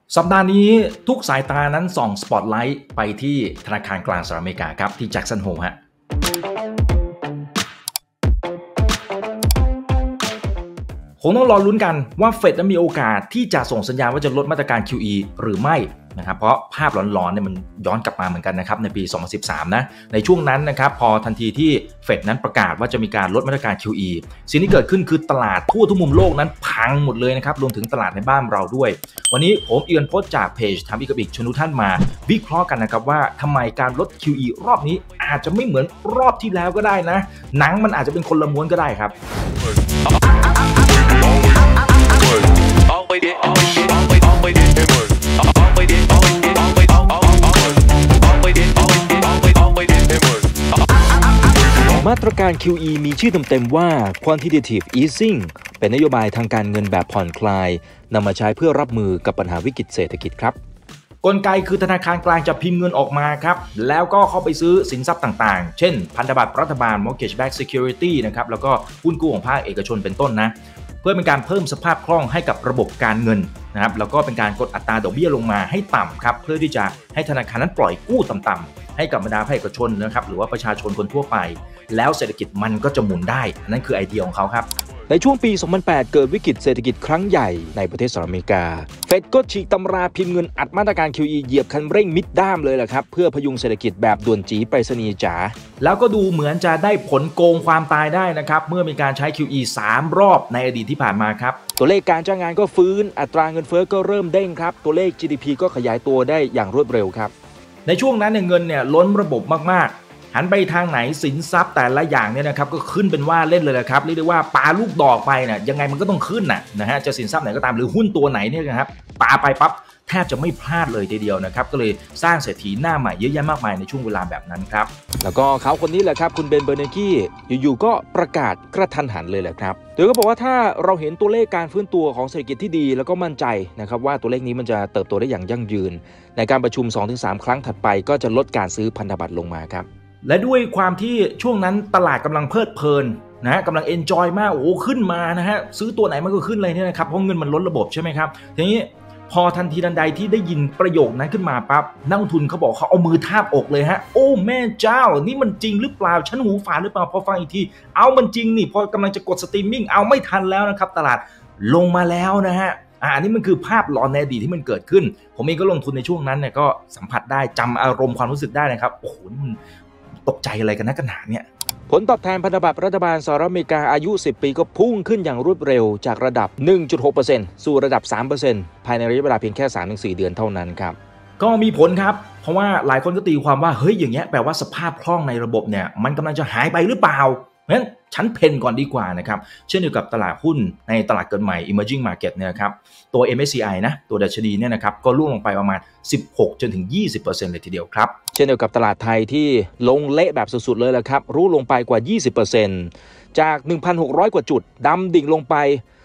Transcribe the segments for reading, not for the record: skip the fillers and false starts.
สัปดาห์นี้ทุกสายตานั้นส่องสปอตไลท์ไปที่ธนาคารกลางสหรัฐอเมริกาครับที่แจ็คสันโฮลฮะคงต้องรอลุ้นกันว่าเฟดนั้นมีโอกาสที่จะส่งสัญญาณว่าจะลดมาตรการ QE หรือไม่นะครับเพราะภาพหลอนๆเนี่ยมันย้อนกลับมาเหมือนกันนะครับในปี 2013 นะในช่วงนั้นนะครับพอทันทีที่เฟดนั้นประกาศว่าจะมีการลดมาตรการ QE สิ่งที่เกิดขึ้นคือตลาดทั่วทุกมุมโลกนั้นพังหมดเลยนะครับรวมถึงตลาดในบ้านเราด้วยวันนี้ผมเอียนโพสต์จากเพจทำอีกกับอีกชวนทุกท่านมาวิเคราะห์กันนะครับว่าทำไมการลด QE รอบนี้อาจจะไม่เหมือนรอบที่แล้วก็ได้นะหนังมันอาจจะเป็นคนละม้วนก็ได้ครับมาตรการ QE มีชื่อเต็มๆว่า Quantitative Easing เป็นนโยบายทางการเงินแบบผ่อนคลายนำมาใช้เพื่อรับมือกับปัญหาวิกฤตเศรษฐกิจครับกลไกคือธนาคารกลางจะพิมพ์เงินออกมาครับแล้วก็เข้าไปซื้อสินทรัพย์ต่างๆเช่นพันธบัตรรัฐบาล Mortgage Backed Security นะครับแล้วก็หุ้นกู้ของภาคเอกชนเป็นต้นนะเพื่อเป็นการเพิ่มสภาพคล่องให้กับระบบการเงินนะครับแล้วก็เป็นการกดอัตราดอกเบี้ยลงมาให้ต่ำครับเพื่อที่จะให้ธนาคารนั้นปล่อยกู้ต่ำๆให้กับบรรดาภาคเอกชนนะครับหรือว่าประชาชนคนทั่วไปแล้วเศรษฐกิจมันก็จะหมุนได้นั่นคือไอเดียของเขาครับในช่วงปี 2008 เกิดวิกฤตเศรษฐกิจครั้งใหญ่ในประเทศสหรัฐอเมริกาเฟดก็ฉีกตำราพิมพ์เงินอัดมาตรการ QE เหยียบคันเร่งมิดด้ามเลยแหละครับเพื่อพยุงเศรษฐกิจแบบด่วนจี๋ไปรษณีย์จ๋าแล้วก็ดูเหมือนจะได้ผลโกงความตายได้นะครับเมื่อมีการใช้ QE 3 รอบในอดีตที่ผ่านมาครับตัวเลขการจ้างงานก็ฟื้นอัตราเงินเฟ้อก็เริ่มเด้งครับตัวเลข GDP ก็ขยายตัวได้อย่างรวดเร็วครับในช่วงนั้นเงินเนี่ยล้นระบบมากๆหันไปทางไหนสินทรัพย์แต่ละอย่างเนี่ยนะครับก็ขึ้นเป็นว่าเล่นเลยนะครับเรียกได้ว่าปาลูกดอกไปเนี่ยยังไงมันก็ต้องขึ้นนะฮะจะสินทรัพย์ไหนก็ตามหรือหุ้นตัวไหนเนี่ยนะครับปาไปปั๊บแทบจะไม่พลาดเลยทีเดียวนะครับก็เลยสร้างเศรษฐีหน้าใหม่เยอะแยะมากมายในช่วงเวลาแบบนั้นครับแล้วก็เขาคนนี้แหละครับคุณเบนเบอร์เนกี้อยู่ๆก็ประกาศกระทันหันเลยแหละครับโดยก็บอกว่าถ้าเราเห็นตัวเลขการฟื้นตัวของเศรษฐกิจที่ดีแล้วก็มั่นใจนะครับว่าตัวเลขนี้มันจะเติบโตได้อย่างยั่งยืนในการประชุม 2-3 ครั้งถัดไปก็จะลดการซื้อพันธบัตรลงมาครับและด้วยความที่ช่วงนั้นตลาดกำลังเพลิดเพลินนะกำลังเอนจอยมากโอ้ขึ้นมานะฮะซื้อตัวไหนมันก็ขึ้นเลยเนี่ยนะครับเพราะเงินมันล้นระบบใช่ไหมครับทีนี้พอทันทีทันใดที่ได้ยินประโยคนั้นขึ้นมาปั๊บนักลงทุนเขาบอกเขาเอามือทาบอกเลยฮะโอ้แม่เจ้านี่มันจริงหรือเปล่าฉันหูฝาดหรือเปล่าพอฟังอีกทีเอามันจริงนี่พอกำลังจะกดสตรีมมิ่งเอาไม่ทันแล้วนะครับตลาดลงมาแล้วนะฮะอันนี้มันคือภาพหลอนในอดีตที่มันเกิดขึ้นผมเองก็ลงทุนในช่วงนั้นเนี่ยก็สัมผัสได้จำอารมณ์ความรู้สึกได้นะครับโอ้โหมันตกใจอะไรกันนะกันหนาเนี่ยผลตอบแทนพันธบัตรรัฐบาลสหรัฐอเมริกาอายุ10ปีก็พุ่งขึ้นอย่างรวดเร็วจากระดับ 1.6% สู่ระดับ 3% ภายในระยะเวลาเพียงแค่ 3-4 เดือนเท่านั้นครับก็มีผลครับเพราะว่าหลายคนก็ตีความว่าเฮ้ยอย่างเงี้ยแปลว่าสภาพคล่องในระบบเนี่ยมันกำลังจะหายไปหรือเปล่าเพราะฉะนั้นฉันเพนก่อนดีกว่านะครับเช่นเดียวกับตลาดหุ้นในตลาดเกิดใหม่ Emerging Market เนี่ยครับตัว MSCI นะตัวดัชนีเนี่ยนะครับก็ร่วงลงไปประมาณ 16-20% เลยทีเดียวครับเช่นเดียวกับตลาดไทยที่ลงเละแบบสุดๆเลยแหละครับร่วงลงไปกว่า 20% จาก 1,600 กว่าจุดดำดิ่งลงไป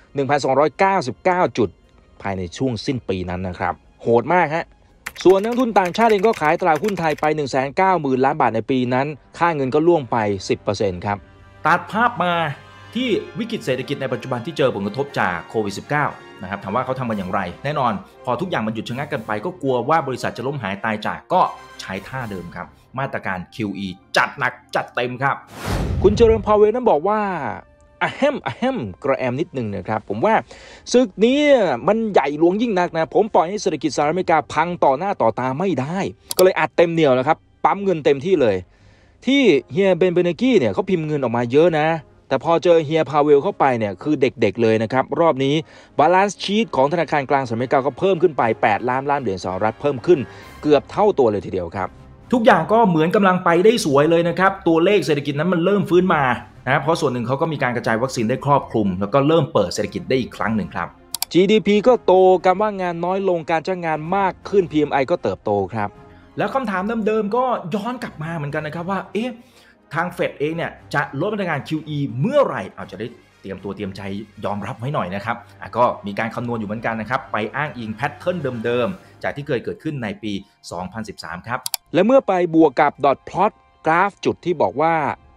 1,299 จุดภายในช่วงสิ้นปีนั้นนะครับโหดมากฮะส่วนนักทุนต่างชาติเองก็ขายตลาดหุ้นไทยไป 190,000 ล้านบาทในปีนั้นค่าเงินก็ล่วงไป 10% ครับตัดภาพมาที่วิกฤตเศรษฐกิจในปัจจุบันที่เจอผลกระทบจากโควิด -19 นะครับถามว่าเขาทำกันอย่างไรแน่นอนพอทุกอย่างมันหยุดชะงักกันไปก็กลัวว่าบริษัทจะล้มหายตายจากก็ใช้ท่าเดิมครับมาตรการ QE จัดหนักจัดเต็มครับคุณเจอร์มพาวเวลนั้นบอกว่าอะแฮมกระแอมนิดนึงนะครับผมว่าศึกนี้มันใหญ่หลวงยิ่งนักนะผมปล่อยให้เศรษฐกิจสหรัฐอเมริกาพังต่อหน้าต่อตาไม่ได้ก็เลยอัดเต็มเหนี่ยวนะครับปั๊มเงินเต็มที่เลยที่เฮียเบนเบเนกี้เนี่ยเขาพิมพ์เงินออกมาเยอะนะแต่พอเจอเฮียพาเวลเข้าไปเนี่ยคือเด็กๆเลยนะครับรอบนี้บาลานซ์ชีทของธนาคารกลางสหรัฐอเมริกาก็เพิ่มขึ้นไป8 ล้านเหรียญสหรัฐเพิ่มขึ้นเกือบเท่าตัวเลยทีเดียวครับทุกอย่างก็เหมือนกำลังไปได้สวยเลยนะครับตัวเลขเศรษฐกิจนั้นมันเริ่มฟื้นมานะเพราะส่วนหนึ่งเขาก็มีการกระจายวัคซีนได้ครอบคลุมแล้วก็เริ่มเปิดเศรษฐกิจได้อีกครั้งหนึ่งครับ GDP ก็โตการว่างงานน้อยลงการจ้างงานมากขึ้น PMI ก็เติบโตครับแล้วคำถามเดิมๆก็ย้อนกลับมาเหมือนกันนะครับว่าทางเฟดเองเนี่ยจะลดมาตรการ QE เมื่อไหร่เอาจะได้เตรียมตัวเตรียมใจยอมรับไว้หน่อยนะครับก็มีการคำนวณอยู่เหมือนกันนะครับไปอ้างอิงแพทเทิร์นเดิมๆจากที่เคยเกิดขึ้นในปี 2013 ครับและเมื่อไปบวกกับดอทพลอตกราฟจุดที่บอกว่า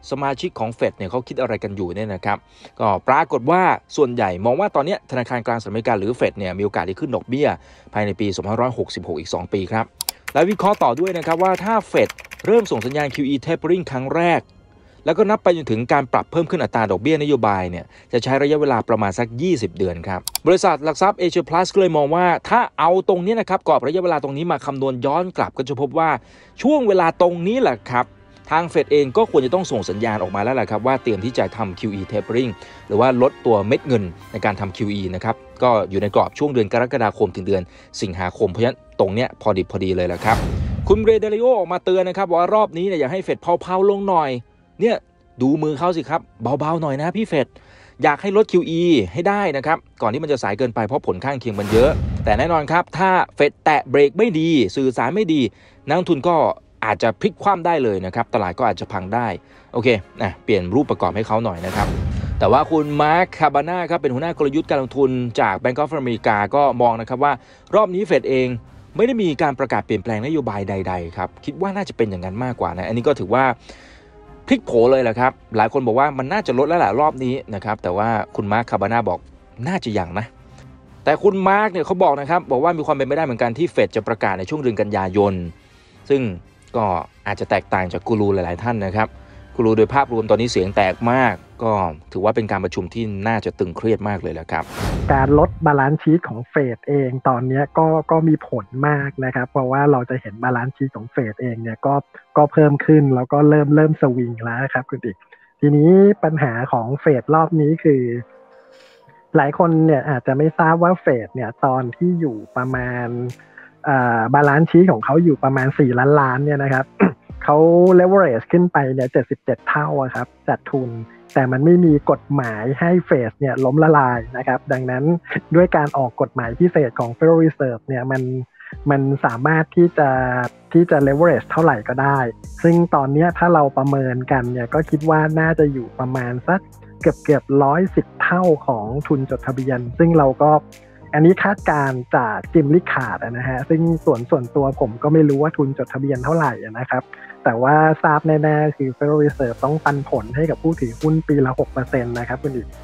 สมาชิกของเฟดเนี่ยเขาคิดอะไรกันอยู่เนี่ยนะครับก็ปรากฏว่าส่วนใหญ่มองว่าตอนนี้ธนาคารกลางสหรัฐอเมริกาหรือเฟดเนี่ยมีโอกาสที่ขึ้นดอกเบี้ยภายในปี2566อีก2ปีครับและวิเคราะห์ต่อด้วยนะครับว่าถ้าเฟดเริ่มส่งสัญญาณ QE tapering ครั้งแรกแล้วก็นับไปจนถึงการปรับเพิ่มขึ้นอัตราดอกเบี้ยนโยบายเนี่ยจะใช้ระยะเวลาประมาณสัก20เดือนครับบริษัทหลักทรัพย์เอเชียพลัสก็เลยมองว่าถ้าเอาตรงนี้นะครับกรอบระยะเวลาตรงนี้มาคำนวณย้อนกลับก็จะพบว่าช่วงเวลาตรงนี้แหละครับทางเฟดเองก็ควรจะต้องส่งสัญญาณออกมาแล้วแหละครับว่าเตรียมที่จะทำ QE tapering หรือว่าลดตัวเม็ดเงินในการทำ QE นะครับก็อยู่ในกรอบช่วงเดือนกรกฎาคมถึงเดือนสิงหาคมเพราะฉะนั้นตรงเนี้ยพอดีเลยแหละครับคุณเรเดลิโอออกมาเตือนนะครับว่ารอบนี้เนี่ยอยากให้เฟดเผาๆลงหน่อยเนี่ยดูมือเขาสิครับเบาๆหน่อยนะพี่เฟดอยากให้ลด QE ให้ได้นะครับก่อนที่มันจะสายเกินไปเพราะผลข้างเคียงมันเยอะแต่แน่นอนครับถ้าเฟดแตะเบรกไม่ดีสื่อสารไม่ดีนักลงทุนก็อาจจะพลิกคว่ำได้เลยนะครับตลาดก็อาจจะพังได้โอเคเปลี่ยนรูปประกอบให้เขาหน่อยนะครับแต่ว่าคุณมาร์ค คาบาน่าครับเป็นหัวหน้ากลยุทธ์การลงทุนจาก Bank of America ก็มองนะครับว่ารอบนี้เฟดเองไม่ได้มีการประกาศเปลี่ยนแปลงนโยบายใดๆครับคิดว่าน่าจะเป็นอย่างนั้นมากกว่านะอันนี้ก็ถือว่าพลิกโผเลยแหละครับหลายคนบอกว่ามันน่าจะลดแล้วแหละรอบนี้นะครับแต่ว่าคุณมาร์ค คาบาน่าบอกน่าจะยังนะแต่คุณมาร์คเนี่ยเขาบอกนะครับบอกว่ามีความเป็นไปได้เหมือนกันที่เฟดจะประกาศในช่วงเดือนกันยายนซึ่งก็อาจจะแตกต่างจากกูรูหลายๆท่านนะครับกูรูโดยภาพรวมตอนนี้เสียงแตกมากก็ถือว่าเป็นการประชุมที่น่าจะตึงเครียดมากเลยแหละครับการลดบาลานซ์ชีทของเฟดเองตอนนี้ก็มีผลมากนะครับเพราะว่าเราจะเห็นบาลานซ์ชีทของเฟดเองเนี่ยก็เพิ่มขึ้นแล้วก็เริ่มสวิงแล้วครับคุณติ๊กทีนี้ปัญหาของเฟดรอบนี้คือหลายคนเนี่ยอาจจะไม่ทราบว่าเฟดเนี่ยตอนที่อยู่ประมาณบาลานซ์ชีทของเขาอยู่ประมาณ4 ล้านเนี่ยนะครับ เขา leverage ขึ้นไปเนี่ย77 เท่าครับจัดทุนแต่มันไม่มีกฎหมายให้เฟดเนี่ยล้มละลายนะครับดังนั้นด้วยการออกกฎหมายพิเศษของ Federal Reserve เนี่ยมันสามารถที่จะ leverage เท่าไหร่ก็ได้ซึ่งตอนนี้ถ้าเราประเมินกันเนี่ยก็คิดว่าน่าจะอยู่ประมาณสักเกือบ110 เท่าของทุนจดทะเบียนซึ่งเราก็อันนี้คาดการณ์จากจิมลิคาร์ดนะฮะซึ่งส่วนตัวผมก็ไม่รู้ว่าทุนจดทะเบียนเท่าไหร่นะครับแต่ว่าทราบแน่ๆคือ Federal Reserve ต้องปันผลให้กับผู้ถือหุ้นปีละ 6% นะครับคุณอีก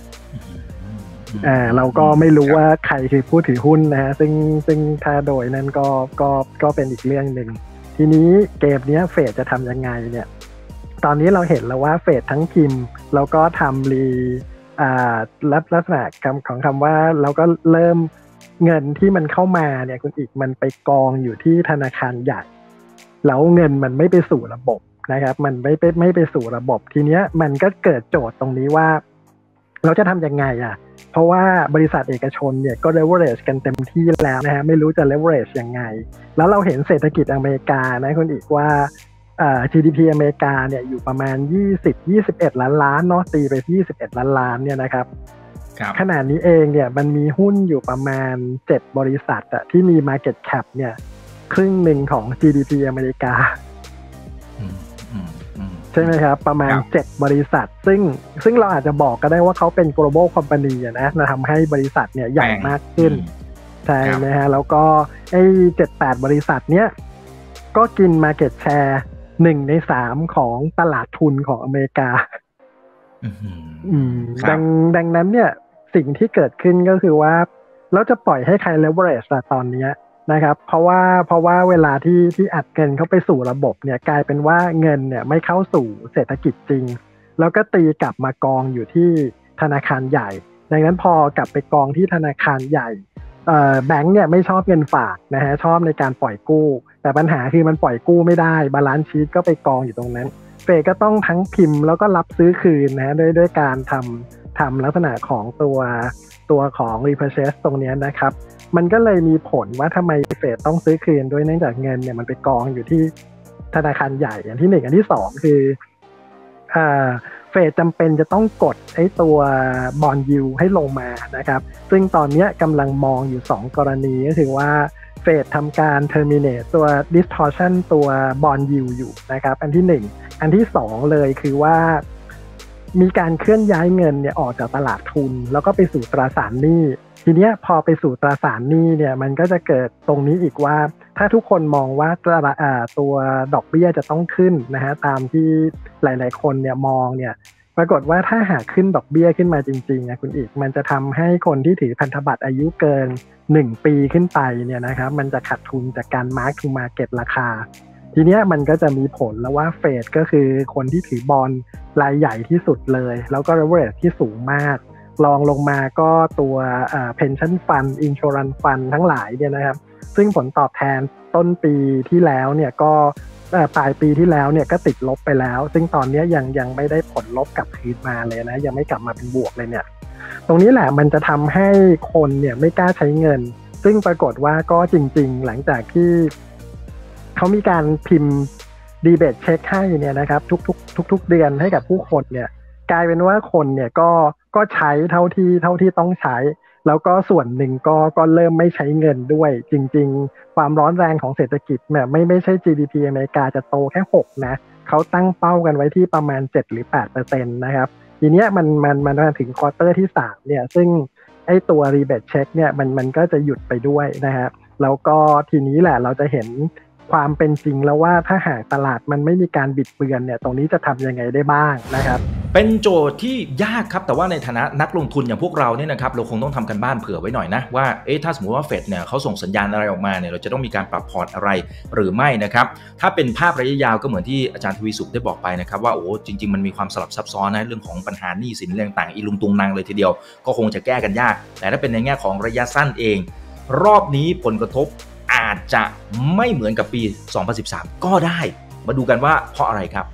เราก็ไม่รู้ว่าใครคือผู้ถือหุ้นนะฮะซึ่งถ้าโดยนั้นก็เป็นอีกเรื่องหนึ่งทีนี้เกมนี้เฟดจะทำยังไงเนี่ยตอนนี้เราเห็นแล้วว่าเฟดทั้งพิมพ์แล้วก็ทำลักษณะของคำว่าเราก็เริ่มเงินที่มันเข้ามาเนี่ยคุณอีกมันไปกองอยู่ที่ธนาคารใหญ่แล้วเงินมันไม่ไปสู่ระบบนะครับมันไม่ไปสู่ระบบทีเนี้ยมันก็เกิดโจทย์ตรงนี้ว่าเราจะทำยังไงเพราะว่าบริษัทเอกชนเนี่ยก็ leverage กันเต็มที่แล้วนะฮะไม่รู้จะ leverage ยังไงแล้วเราเห็นเศรษฐกิจอเมริกานะคุณอีกว่าGDP อเมริกาเนี่ยอยู่ประมาณ21 ล้านเนาะตีไป21 ล้านเนี่ยนะครับขณะนี้เองเนี่ยมันมีหุ้นอยู่ประมาณ7 บริษัทที่มี market cap เนี่ยครึ่งหนึ่งของ GDP อเมริกาใช่ไหมครับประมาณ7 บริษัทซึ่งเราอาจจะบอกก็ได้ว่าเขาเป็น global company นะทำให้บริษัทเนี่ยใหญ่มากขึ้นใช่ไหมฮะแล้วก็ไอ้ 7-8 บริษัทเนี้ยก็กิน market share 1 ใน 3ของตลาดทุนของอเมริกาดังนั้นเนี่ยสิ่งที่เกิดขึ้นก็คือว่าเราจะปล่อยให้ใคร leverage ตอนนี้นะครับเพราะว่าเวลาที่อัดเงินเข้าไปสู่ระบบเนี่ยกลายเป็นว่าเงินเนี่ยไม่เข้าสู่เศรษฐกิจจริงแล้วก็ตีกลับมากองอยู่ที่ธนาคารใหญ่ดังนั้นพอกลับไปกองที่ธนาคารใหญ่แบงก์เนี่ยไม่ชอบเงินฝากนะฮะชอบในการปล่อยกู้แต่ปัญหาคือมันปล่อยกู้ไม่ได้บาลานซ์ชีทก็ไปกองอยู่ตรงนั้นเฟดก็ต้องทั้งพิมพ์แล้วก็รับซื้อคืนนะด้วยการทำลักษณะของตัวของ repurchase ตรงนี้นะครับมันก็เลยมีผลว่าทำไมเฟดต้องซื้อคืนด้วยเนื่องจากเงินเนี่ยมันไปกองอยู่ที่ธนาคารใหญ่อย่างที่1อันที่2คือเฟดจำเป็นจะต้องกดไอ้ตัวบอนด์ยิลด์ให้ลงมานะครับซึ่งตอนนี้กำลังมองอยู่2 กรณีก็คือว่าเฟดทำการ terminate ตัว distortion ตัวบอนด์ยิลด์อยู่นะครับอันที่1อันที่2เลยคือว่ามีการเคลื่อนย้ายเงินเนี่ยออกจากตลาดทุนแล้วก็ไปสู่ตราสารหนี้ทีเนี้ยพอไปสู่ตราสารหนี้เนี่ยมันก็จะเกิดตรงนี้อีกว่าถ้าทุกคนมองว่าตัวดอกเบี้ยจะต้องขึ้นนะฮะตามที่หลายๆคนเนี่ยมองเนี่ยปรากฏว่าถ้าหากขึ้นดอกเบี้ยขึ้นมาจริงๆนะคุณอีกมันจะทำให้คนที่ถือพันธบัตรอายุเกิน1 ปีขึ้นไปเนี่ยนะครับมันจะขาดทุนจากการ mark to market ราคาทีเนี้ยมันก็จะมีผลแล้วว่าเฟดก็คือคนที่ถือบอนด์รายใหญ่ที่สุดเลยแล้วก็ leverage ที่สูงมากรองลงมาก็ตัวpension fund insurance fund ทั้งหลายเนี่ยนะครับซึ่งผลตอบแทนต้นปีที่แล้วเนี่ยก็ปลายปีที่แล้วเนี่ยก็ติดลบไปแล้วซึ่งตอนนี้ยังไม่ได้ผลลบกลับคืนมาเลยนะยังไม่กลับมาเป็นบวกเลยเนี่ยตรงนี้แหละมันจะทำให้คนเนี่ยไม่กล้าใช้เงินซึ่งปรากฏว่าก็จริงๆหลังจากที่เขามีการพิมพ์ดีเบตเช็คให้เนี่ยนะครับทุกเดือนให้กับผู้คนเนี่ยกลายเป็นว่าคนเนี่ยก็ใช้เท่าที่ต้องใช้แล้วก็ส่วนหนึ่งก็เริ่มไม่ใช้เงินด้วยจริงๆความร้อนแรงของเศรษฐกิจเนี่ยไม่ใช่ GDP อเมริกาจะโตแค่6นะเขาตั้งเป้ากันไว้ที่ประมาณ7หรือ 8% นะครับทีเนี้ยมันมาถึงควอเตอร์ที่3เนี่ยซึ่งไอ้ตัว rebate check เนี่ยมันก็จะหยุดไปด้วยนะครับแล้วก็ทีนี้แหละเราจะเห็นความเป็นจริงแล้วว่าถ้าหากตลาดมันไม่มีการบิดเบือนเนี่ยตรงนี้จะทำยังไงได้บ้างนะครับเป็นโจทย์ที่ยากครับแต่ว่าในฐานะนักลงทุนอย่างพวกเราเนี่ยนะครับเราคงต้องทำกันบ้านเผื่อไว้หน่อยนะว่าถ้าสมมติว่าเฟดเนี่ยเขาส่งสัญญาณอะไรออกมาเนี่ยเราจะต้องมีการปรับพอร์ตอะไรหรือไม่นะครับถ้าเป็นภาพระยะยาวก็เหมือนที่อาจารย์ทวีสุขได้บอกไปนะครับว่าจริงๆมันมีความสลับซับซ้อนนะเรื่องของปัญหาหนี้สินเรื่องต่างอีลุงตุงนางเลยทีเดียวก็คงจะแก้กันยากแต่ถ้าเป็นในแง่ของระยะสั้นเองรอบนี้ผลกระทบอาจจะไม่เหมือนกับปี 2013 ก็ได้มาดูกันว่าเพราะอะไรครับ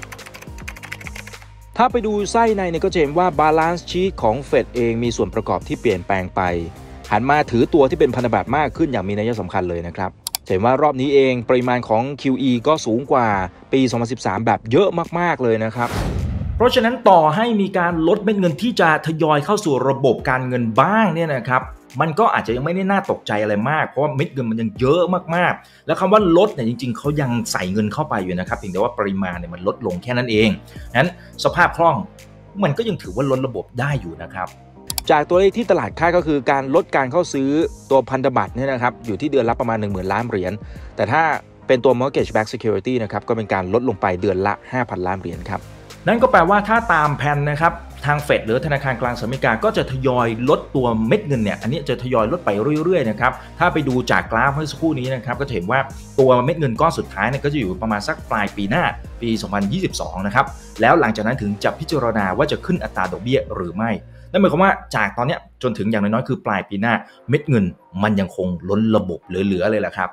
ถ้าไปดูไส้ในเนี่ยก็จะเห็นว่า balance sheet ของเฟดเองมีส่วนประกอบที่เปลี่ยนแปลงไปหันมาถือตัวที่เป็นพันธบัตรมากขึ้นอย่างมีนัยสำคัญเลยนะครับเห็นว่ารอบนี้เองปริมาณของ QE ก็สูงกว่าปี 2013 แบบเยอะมากๆเลยนะครับเพราะฉะนั้นต่อให้มีการลดเม็ดเงินที่จะทยอยเข้าสู่ระบบการเงินบ้างเนี่ยนะครับมันก็อาจจะยังไม่ได้น่าตกใจอะไรมากเพราะว่าเม็ดเงินมันยังเยอะมากๆแล้วคำว่าลดเนี่ยจริงๆเขายังใส่เงินเข้าไปอยู่นะครับเพียงแต่ว่าปริมาณเนี่ยมันลดลงแค่นั้นเองนั้นสภาพคล่องมันก็ยังถือว่าล้นระบบได้อยู่นะครับจากตัวเลขที่ตลาดคาดก็คือการลดการเข้าซื้อตัวพันธบัตรเนี่ยนะครับอยู่ที่เดือนละประมาณ 10,000 ล้านเหรียญแต่ถ้าเป็นตัว mortgage backed security นะครับก็เป็นการลดลงไปเดือนละ 5,000 ล้านเหรียญครับนั่นก็แปลว่าถ้าตามแผนนะครับทางเฟดหรือธนาคารกลางสหรัฐอเมริกาก็จะทยอยลดตัวเม็ดเงินเนี่ยอันนี้จะทยอยลดไปเรื่อยๆนะครับถ้าไปดูจากกราฟเมื่อสักครู่นี้นะครับก็จะเห็นว่าตัวเม็ดเงินก้อนสุดท้ายเนี่ยก็จะอยู่ประมาณสักปลายปีหน้าปี 2022 นะครับแล้วหลังจากนั้นถึงจะพิจารณาว่าจะขึ้นอัตราดอกเบี้ยหรือไม่นั่นหมายความว่าจากตอนนี้จนถึงอย่างน้อยๆคือปลายปีหน้าเม็ดเงินมันยังคงล้นระบบเหลือๆเลยแหละครับ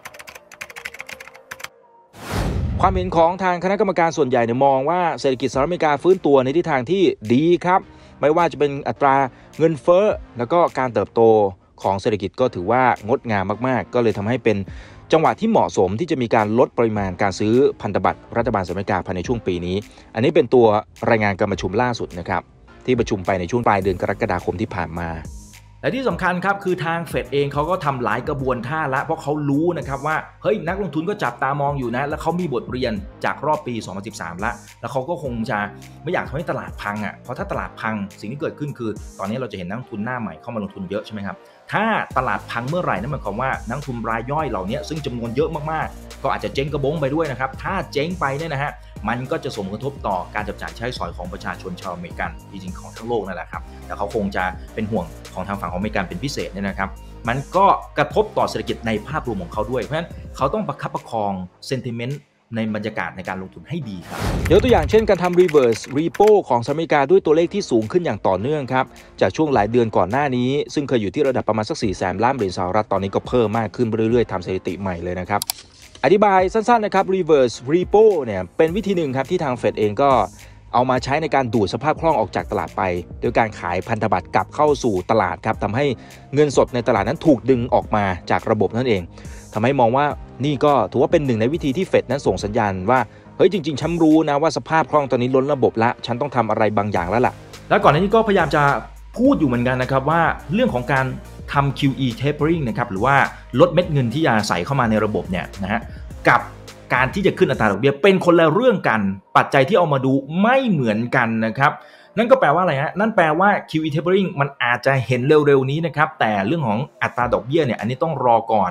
ความเห็นของทางคณะกรรมการส่วนใหญ่มองว่าเศรษฐกิจสหรัฐอเมริกาฟื้นตัวในทิศทางที่ดีครับไม่ว่าจะเป็นอัตราเงินเฟ้อแล้วก็การเติบโตของเศรษฐกิจก็ถือว่างดงามมากๆก็เลยทำให้เป็นจังหวะที่เหมาะสมที่จะมีการลดปริมาณการซื้อพันธบัตรรัฐบาลสหรัฐอเมริกาภายในช่วงปีนี้อันนี้เป็นตัวรายงานการประชุมล่าสุดนะครับที่ประชุมไปในช่วงปลายเดือนกรกฎาคมที่ผ่านมาและที่สำคัญครับคือทางเฟดเองเขาก็ทำหลายกระบวนท่าละเพราะเขารู้นะครับว่าเฮ้ยนักลงทุนก็จับตามองอยู่นะแล้วเขามีบทเรียนจากรอบปี 2013 แล้วเขาก็คงจะไม่อยากทำให้ตลาดพังเพราะถ้าตลาดพังสิ่งที่เกิดขึ้นคือตอนนี้เราจะเห็นนักลงทุนหน้าใหม่เข้ามาลงทุนเยอะใช่ไหมครับถ้าตลาดพังเมื่อไหร่นั่นหมายความว่านักลงทุนรายย่อยเหล่านี้ซึ่งจำนวนเยอะมากๆก็อาจจะเจ๊งกระบงไปด้วยนะครับถ้าเจ๊งไปเนี่ยนะฮะมันก็จะส่งผลกระทบต่อการจับจ่ายใช้สอยของประชาชนชาวอเมริกันจริงๆของทั้งโลกนั่นแหละครับแต่เขาคงจะเป็นห่วงของทางฝั่งของอเมริกันเป็นพิเศษเนี่ยนะครับมันก็กระทบต่อเศรษฐกิจในภาพรวมของเขาด้วยเพราะฉะนั้นเขาต้องประคับประคองเซนติเมนต์ในบรรยากาศในการลงทุนให้ดีครับยกตัวอย่างเช่นการทำ reverse repo ของสหรัฐอเมริกาด้วยตัวเลขที่สูงขึ้นอย่างต่อเนื่องครับจากช่วงหลายเดือนก่อนหน้านี้ซึ่งเคยอยู่ที่ระดับประมาณสัก 400,000 ล้านเหรียญสหรัฐตอนนี้ก็เพิ่มมากขึ้นเรื่อยๆทำสถิติใหม่เลยนะครับอธิบายสั้นๆนะครับ reverse repo เนี่ยเป็นวิธีหนึ่งครับที่ทางเฟดเองก็เอามาใช้ในการดูดสภาพคล่องออกจากตลาดไปโดยการขายพันธบัตรกลับเข้าสู่ตลาดครับทำให้เงินสดในตลาดนั้นถูกดึงออกมาจากระบบนั่นเองทำให้มองว่านี่ก็ถือว่าเป็นหนึ่งในวิธีที่เฟดนั้นส่งสัญญาณว่าเฮ้ยจริงๆฉันรู้นะว่าสภาพคล่องตอนนี้ล้นระบบละฉันต้องทำอะไรบางอย่างแล้วล่ะแล้วก่อนหน้านี้ก็พยายามจะพูดอยู่เหมือนกันนะครับว่าเรื่องของการทำ QE tapering นะครับหรือว่าลดเม็ดเงินที่จะใส่เข้ามาในระบบเนี่ยนะฮะกับการที่จะขึ้นอัตราดอกเบี้ยเป็นคนละเรื่องกันปัจจัยที่เอามาดูไม่เหมือนกันนะครับนั่นก็แปลว่าอะไรฮะนั่นแปลว่า QE tapering มันอาจจะเห็นเร็วๆนี้นะครับแต่เรื่องของอัตราดอกเบี้ยเนี่ยอันนี้ต้องรอก่อน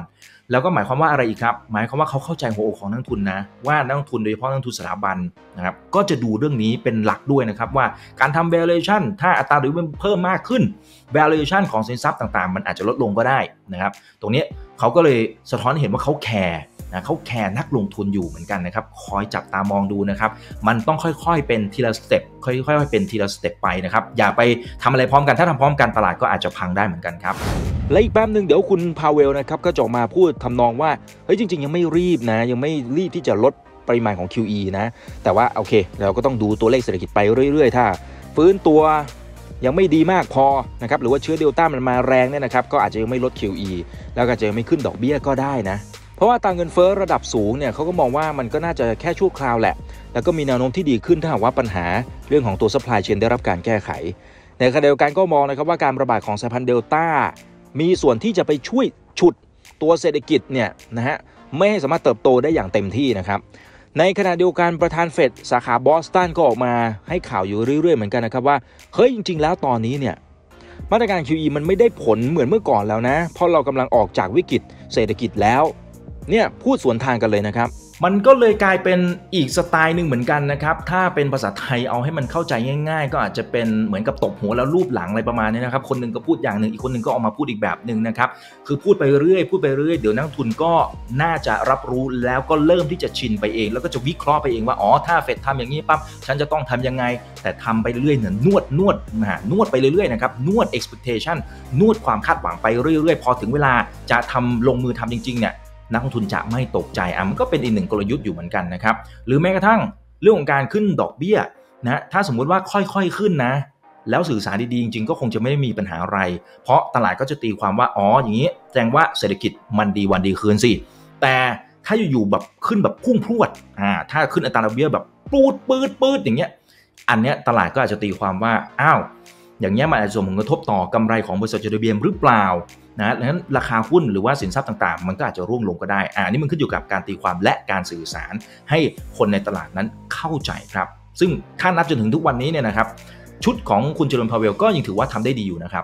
แล้วก็หมายความว่าอะไรอีกครับหมายความว่าเขาเข้าใจหัวอกของนักทุนนะว่านักทุนโดยเฉพาะนักทุนสถาบันนะครับก็จะดูเรื่องนี้เป็นหลักด้วยนะครับว่าการทำ valuation ถ้าอัตราดอกเบี้ยเพิ่มมากขึ้น valuation ของสินทรัพย์ต่างๆมันอาจจะลดลงก็ได้นะครับตรงนี้เขาก็เลยสะท้อนให้เห็นว่าเขาแคร์นะเขาแคร์นักลงทุนอยู่เหมือนกันนะครับคอยจับตามองดูนะครับมันต้องค่อยๆเป็นทีละสเต็ปค่อยๆเป็นทีละสเต็ปไปนะครับอย่าไปทำอะไรพร้อมกันถ้าทำพร้อมกันตลาดก็อาจจะพังได้เหมือนกันครับและอีกแป๊บนึงเดี๋ยวคุณพาเวลนะครับก็จะออกมาพูดทำนองว่าเฮ้ยจริงๆยังไม่รีบนะยังไม่รีบที่จะลดปริมาณของ QE นะแต่ว่าโอเคเราก็ต้องดูตัวเลขเศรษฐกิจไปเรื่อยๆถ้าฟื้นตัวยังไม่ดีมากพอนะครับหรือว่าเชื้อเดลต้ามันมาแรงเนี่ยนะครับก็อาจจะยังไม่ลด QE แล้วก็จะไม่ขึ้นดอกเบี้ยก็ได้นะเพราะว่าต่างเงินเฟ้อระดับสูงเนี่ยเขาก็มองว่ามันก็น่าจะแค่ชั่วคราวแหละแล้วก็มีแนวโน้มที่ดีขึ้นถ้าหากว่าปัญหาเรื่องของตัว supply chain ได้รับการแก้ไขในขณะเดียวกันก็มองนะครับว่าการระบาดของสายพันธุ์เดลต้ามีส่วนที่จะไปช่วยฉุดตัวเศรษฐกิจเนี่ยนะฮะไม่ให้สามารถเติบโตได้อย่างเต็มที่นะครับในขณะเดียวกันประธานเฟดสาขาบอสตันก็ออกมาให้ข่าวอยู่เรื่อยๆเหมือนกันนะครับว่าเฮ้ยจริงๆแล้วตอนนี้เนี่ยมาตรการ QE มันไม่ได้ผลเหมือนเมื่อก่อนแล้วนะเพราะเรากำลังออกจากวิกฤตเศรษฐกิจแล้วเนี่ยพูดสวนทางกันเลยนะครับมันก็เลยกลายเป็นอีกสไตล์หนึ่งเหมือนกันนะครับถ้าเป็นภาษาไทยเอาให้มันเข้าใจง่ายๆก็อาจจะเป็นเหมือนกับตบหัวแล้วลูบหลังอะไรประมาณนี้นะครับคนนึงก็พูดอย่างหนึ่งอีกคนนึงก็ออกมาพูดอีกแบบหนึ่งนะครับคือพูดไปเรื่อยเดี๋ยวนักทุนก็น่าจะรับรู้แล้วก็เริ่มที่จะชินไปเองแล้วก็จะวิเคราะห์ไปเองว่าอ๋อถ้าเฟดทำอย่างนี้ปั๊บฉันจะต้องทำยังไงแต่ทำไปเรื่อยๆเนี่ยนวดไปเรื่อยๆนะครับนวด expectation นวดความคาดหวังไปเรื่อยๆพอถึงเวลาจะทำลงมือทำจริงๆเนี่ยนักลงทุนจะไม่ตกใจมันก็เป็นอีกหนึ่งกลยุทธ์อยู่เหมือนกันนะครับหรือแม้กระทั่งเรื่องของการขึ้นดอกเบี้ยนะถ้าสมมุติว่าค่อยๆขึ้นนะแล้วสื่อสารดีๆจริงๆก็คงจะไม่ได้มีปัญหาอะไรเพราะตลาดก็จะตีความว่าอ๋ออย่างนี้แสดงว่าเศรษฐกิจมันดีวันดีคืนสิแต่ถ้าอยู่ๆแบบขึ้นแบบพุ่งพรวดถ้าขึ้นอัตราดอกเบี้ยแบบปื๊ดอย่างเงี้ยอันเนี้ยตลาดก็อาจจะตีความว่าอ้าวอย่างเงี้ยมันอาจจะส่งผลกระทบต่อกำไรของบริษัทจดทะเบียนหรือเปล่านะดังนั้นราคาหุ้นหรือว่าสินทรัพย์ต่างๆมันก็อาจจะร่วงลงก็ได้อันนี้มันขึ้นอยู่กับการตีความและการสื่อสารให้คนในตลาดนั้นเข้าใจครับซึ่งถ้านับจนถึงทุกวันนี้เนี่ยนะครับชุดของคุณเจอร์มพาเวลก็ยังถือว่าทำได้ดีอยู่นะครับ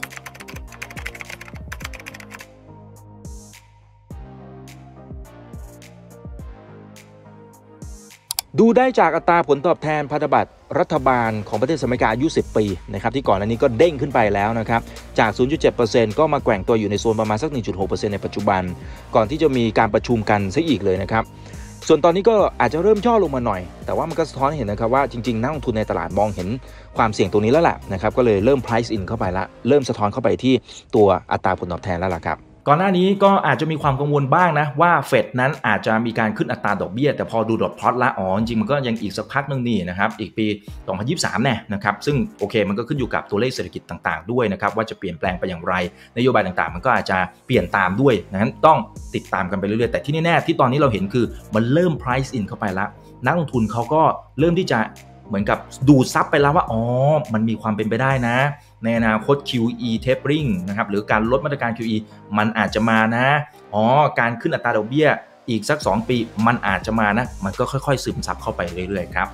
ดูได้จากอัตราผลตอบแทนพันธบัตรรัฐบาลของประเทศอเมริกาอายุ10 ปีนะครับที่ก่อนหน้านี้ก็เด้งขึ้นไปแล้วนะครับจาก 0.7% ก็มาแกว่งตัวอยู่ในโซนประมาณสัก 1.6% ในปัจจุบันก่อนที่จะมีการประชุมกันซะอีกเลยนะครับส่วนตอนนี้ก็อาจจะเริ่มย่อลงมาหน่อยแต่ว่ามันก็สะท้อนเห็นนะครับว่าจริงๆนักลงทุนในตลาดมองเห็นความเสี่ยงตรงนี้แล้วแหละนะครับก็เลยเริ่ม price in เข้าไปละเริ่มสะท้อนเข้าไปที่ตัวอัตราผลตอบแทนแล้วล่ะครับก่อนหน้านี้ก็อาจจะมีความกังวลบ้างนะว่าเฟดนั้นอาจจะมีการขึ้นอัตราดอกเบี้ยแต่พอดูดอทพลอตละจริงมันก็ยังอีกสักพักนึงนี่นะครับอีกปี 2023 เนี่ยนะครับซึ่งโอเคมันก็ขึ้นอยู่กับตัวเลขเศรษฐกิจต่างๆด้วยนะครับว่าจะเปลี่ยนแปลงไปอย่างไรนโยบายต่างๆมันก็อาจจะเปลี่ยนตามด้วยนั้นต้องติดตามกันไปเรื่อยๆแต่ที่แน่ๆที่ตอนนี้เราเห็นคือมันเริ่ม price in เข้าไปละนักลงทุนเขาก็เริ่มที่จะเหมือนกับดูดซับไปแล้วว่ามันมีความเป็นไปได้นะในอนาคต QE tapering นะครับหรือการลดมาตรการ QE มันอาจจะมานะการขึ้นอัตราดอกเบี้ยอีกสัก2 ปีมันอาจจะมานะมันก็ค่อยๆซึมซับเข้าไปเรื่อยๆครับ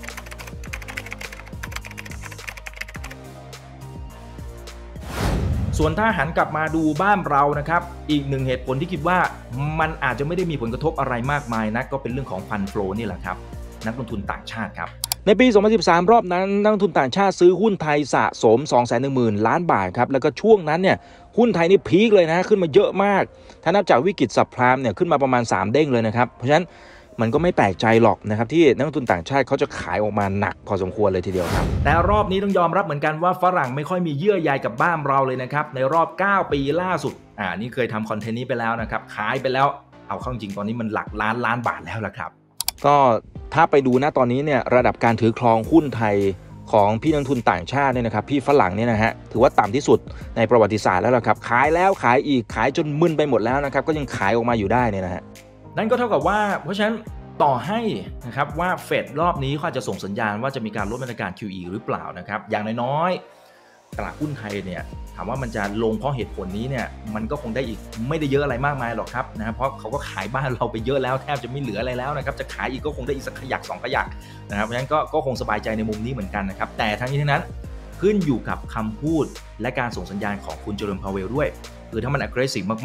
ส่วนถ้าหันกลับมาดูบ้านเรานะครับอีกหนึ่งเหตุผลที่คิดว่ามันอาจจะไม่ได้มีผลกระทบอะไรมากมายนะก็เป็นเรื่องของฟันโฟลนี่แหละครับนักลงทุนต่างชาติครับในปี 2013 รอบนั้นนักลงทุนต่างชาติซื้อหุ้นไทยสะสม 210,000 ล้านบาทครับแล้วก็ช่วงนั้นเนี่ยหุ้นไทยนี่พีคเลยนะขึ้นมาเยอะมากถ้านับจากวิกฤตซับไพรม์เนี่ยขึ้นมาประมาณ3เด้งเลยนะครับเพราะฉะนั้นมันก็ไม่แปลกใจหรอกนะครับที่นักลงทุนต่างชาติเขาจะขายออกมาหนักพอสมควรเลยทีเดียวครับแต่รอบนี้ต้องยอมรับเหมือนกันว่าฝรั่งไม่ค่อยมีเยื่อใยกับบ้านเราเลยนะครับในรอบ9 ปีล่าสุดนี่เคยทำคอนเทนต์นี้ไปแล้วนะครับขายไปแล้วเอาเข้าจริงตอนนี้มันหลักล้านบาทแล้วล่ะครับก็ถ้าไปดูนะตอนนี้เนี่ยระดับการถือครองหุ้นไทยของพี่นักทุนต่างชาติเนี่ยนะครับพี่ฝรั่งเนี่ยนะฮะถือว่าต่ำที่สุดในประวัติศาสตร์แล้วล่ะครับขายแล้วขายอีกขายจนมึนไปหมดแล้วนะครับก็ยังขายออกมาอยู่ได้เนี่ยนะฮะนั่นก็เท่ากับว่าเพราะฉะนั้นต่อให้นะครับว่าเฟดรอบนี้เขาจะส่งสัญญาณว่าจะมีการลดมาตรการ QE หรือเปล่านะครับอย่างน้อยๆตลาดหุ้นไทยเนี่ยถามว่ามันจะลงเพราะเหตุผลนี้เนี่ยมันก็คงได้อีกไม่ได้เยอะอะไรมากมายหรอกครับนะเพราะเขาก็ขายบ้านเราไปเยอะแล้วแทบจะไม่เหลืออะไรแล้วนะครับจะขายอีกก็คงได้อีกสักขยัก2ขยักนะครับเพราะฉะนั้นก็คงสบายใจในมุมนี้เหมือนกันนะครับแต่ทั้งนี้ทั้งนั้นขึ้นอยู่กับคำพูดและการส่งสัญญาณของคุณเจอร์มพาเวลด้วยคือถ้ามัน aggressive มากๆ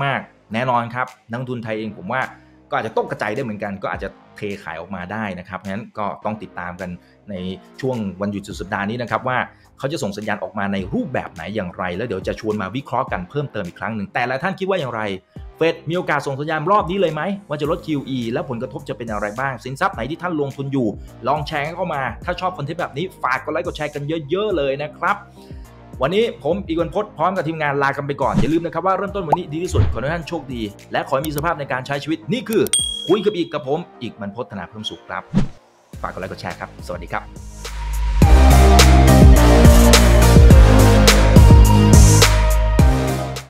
แน่นอนครับนักลงทุนไทยเองผมว่าก็อาจจะต้องกระจายได้เหมือนกันก็อาจจะเทขายออกมาได้นะครับงั้นก็ต้องติดตามกันในช่วงวันหยุดสุดสัปดาห์นี้นะครับว่าเขาจะส่งสัญญาณออกมาในรูปแบบไหนอย่างไรแล้วเดี๋ยวจะชวนมาวิเคราะห์กันเพิ่มเติมอีกครั้งหนึ่งแต่ละท่านคิดว่าอย่างไรเฟดมีโอกาสส่งสัญญาณรอบนี้เลยไหมว่าจะลด QE แล้วผลกระทบจะเป็นอะไรบ้างสินทรัพย์ไหนที่ท่านลงทุนอยู่ลองแชร์เข้ามาถ้าชอบคอนเทนต์แบบนี้ฝากกดไลค์กดแชร์กันเยอะๆเลยนะครับวันนี้ผมอีกวันพจน์พร้อมกับทีมงานลากันไปก่อนอย่าลืมนะครับว่าเริ่มต้นวันนี้ดีที่สุดขอให้ท่านโชคดีและขอให้มีสภาพในการใช้ชีวิตนี่คือคุยกับอีกกับผมอีกบรรพต ธนาเพิ่มสุขครับฝากกดไลค์กดแชร์ครับสวัสดีครับ